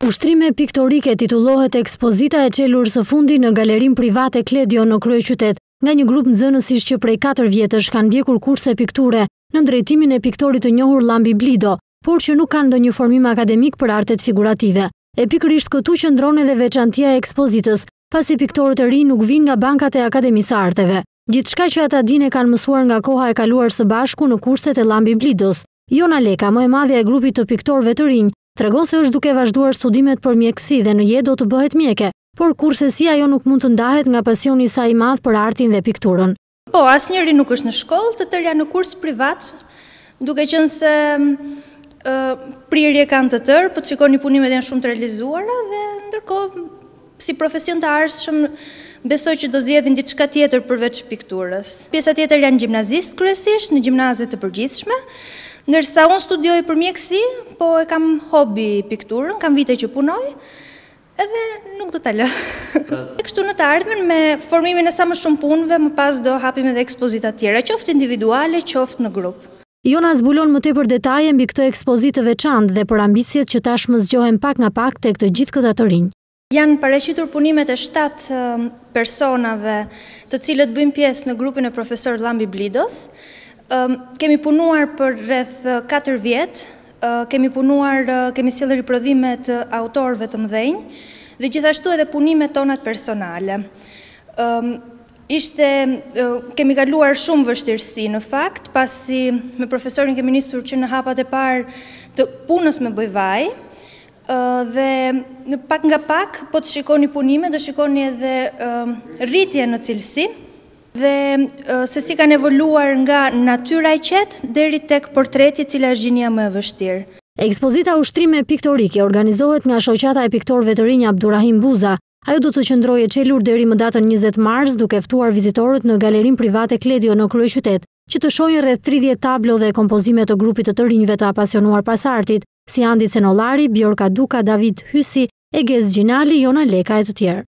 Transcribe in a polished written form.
Ushtrime piktorike titullohet ekspozita e qelur së fundi në galerinë private Kledio në kryeqytet, nga një grup nxënësish që prej 4 vjetësh kanë ndjekur kurse pikture në drejtimin e piktorit të njohur Lambi Blido, por që nuk kanë ndonjë formim akademik për artet figurative. E pikërisht këtu qëndron edhe veçantia e ekspozitës, pasi piktorët e rinj nuk vinë nga bankat e Akademisë së Arteve. Gjithçka që ata dinë kanë mësuar nga koha e kaluar së bashku në kurset e Lambi Blidos. Jona Leka, më e madhja e grupit të piktorëve të rinj, tregon se është duke vazhduar studimet për mjekësi dhe në jetë do të bëhet mjeke, por kurse si ajo nuk mund të ndahet nga pasioni i saj i madh për artin dhe pikturën. Po, asnjëri nuk është në shkollë, të tërë janë në kurs privat, duke qenë se prirje kanë të tërë, po të shikoni punimet janë shumë të realizuara dhe ndërkohë si profesion të arshëm besoj që do zgjedhin diçka tjetër përveç pikturës. Pjesa tjetër janë gjimnazistë kryesisht në gjimnaze të përgjithshme, ndërsa unë studioj për mjekësi, po e kam hobi pikturën, kam vite që punoj, edhe nuk do ta lë. Kështu në të ardhmen me formimin e sa më shumë punëve, më pas do hapim edhe ekspozita tjera, qoftë individuale, qoftë në grup. Jona zbulon më tepër detaje mbi këtë ekspozitë të veçantë dhe për ambicjet që tashmë zgjohen pak nga pak tek të gjithë këta të rinj. Janë paraqitur punimet e 7 personave të cilët bëjnë pjesë në grupin e profesor Lambi Blidos. Kemi punuar për rreth 4 vjet, kemi sjellë riprodhime të autorëve të mëdhenj dhe gjithashtu edhe punimet tonat personale. Kemi kaluar shumë vështirësi në fakt, pasi me profesorin kemi nisur që në hapat e parë të punës me bojvaj, dhe pak nga pak, po të shikoni punime, do shikoni edhe rritje në cilësi, dhe se si kanë evoluar nga natyra e qetë deri tek portreti, cila është gjinja më e vështirë. Ekspozita Ushtrime piktorike organizohet nga shoqata e piktorëve të rinj Abdurrahim Buza. Ajo do të qëndrojë e çelur deri më datën 20 mars, duke ftuar vizitorët në galerinë private Kledio në kryeqytet, që të shohin rreth 30 tablo dhe kompozime të grupit të rinjve të apasionuar pas artit, si Andi Cenolari, Bjorka Duka, David Hysi, Egez Gjinali, Jona Leka e të tjerë.